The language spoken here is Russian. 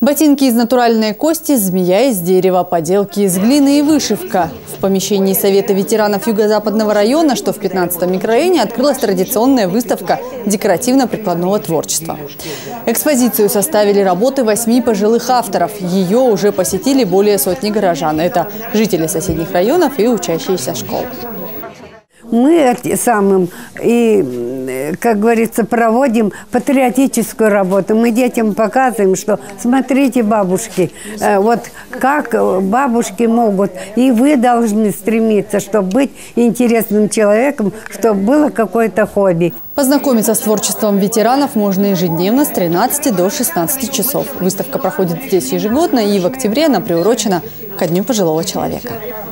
Ботинки из натуральной кости, змея из дерева, поделки из глины и вышивка. В помещении Совета ветеранов Юго-Западного района, что в 15-м микрорайоне, открылась традиционная выставка декоративно-прикладного творчества. Экспозицию составили работы 8 пожилых авторов. Ее уже посетили более сотни горожан. Это жители соседних районов и учащиеся школ. Мы самым и, как говорится, проводим патриотическую работу. Мы детям показываем, что смотрите, бабушки, вот как бабушки могут, и вы должны стремиться, чтобы быть интересным человеком, чтобы было какое-то хобби. Познакомиться с творчеством ветеранов можно ежедневно с 13 до 16 часов. Выставка проходит здесь ежегодно, и в октябре она приурочена ко Дню пожилого человека.